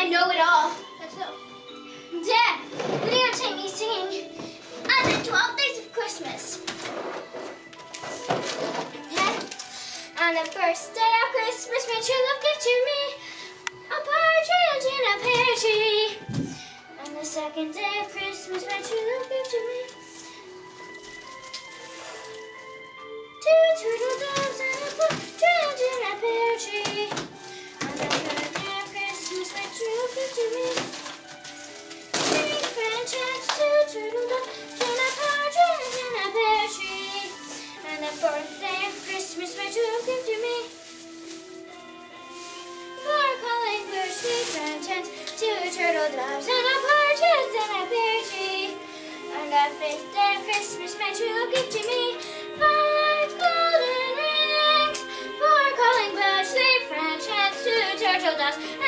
I know it all. That's all. Dad, videotape me singing on the 12 days of Christmas. Dad, on the first day of Christmas, my true love gave to me a partridge in a pear tree. On the second day of Christmas, my true love gave to me two turtle doves and a partridge in a pear tree. On the third day of Christmas, my true love gave to me three French hens, two turtle doves and a partridge in a pear tree. On the fourth day of Christmas, my true love gave to me four calling birds, three French hens, two turtle doves and a partridge in a pear tree. On the fifth day of Christmas, my true love gave to me five golden rings, four calling birds, three French hens, two turtle doves